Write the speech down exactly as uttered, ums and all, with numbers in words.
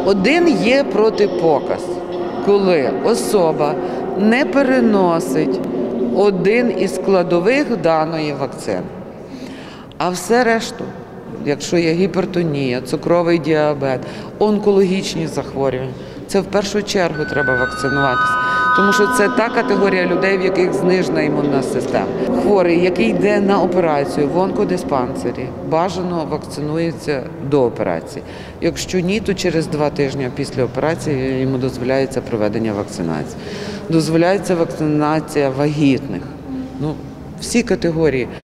Один є протипоказ, коли особа не переносить один із складових даної вакцини. А все решту, якщо є гіпертонія, цукровий діабет, онкологічні захворювання, це в першу чергу треба вакцинуватися. Тому що це та категорія людей, в яких знижена імунна система. Хворий, який йде на операцію в онкодиспансері, бажано вакцинується до операції. Якщо ні, то через два тижні після операції йому дозволяється проведення вакцинації. Дозволяється вакцинація вагітних. Ну, всі категорії.